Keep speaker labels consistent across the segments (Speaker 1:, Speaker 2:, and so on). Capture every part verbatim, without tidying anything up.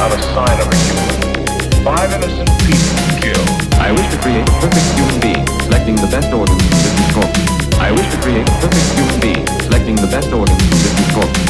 Speaker 1: not a sign of a human. Five innocent people killed.
Speaker 2: I wish to create a perfect human being, selecting the best organs from different corpses. I wish to create a perfect human being, selecting the best organs from different corpses.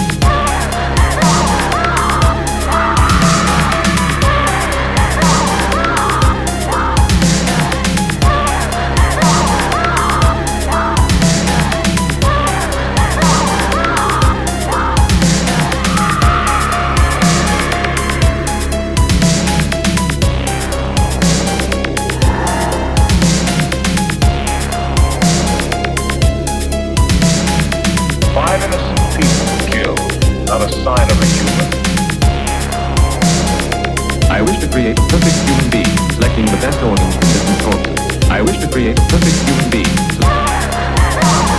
Speaker 1: Five innocent people killed, not a sign of a human.
Speaker 2: I wish to create a perfect human being, selecting the best organs from different corpses. I wish to create a perfect human being.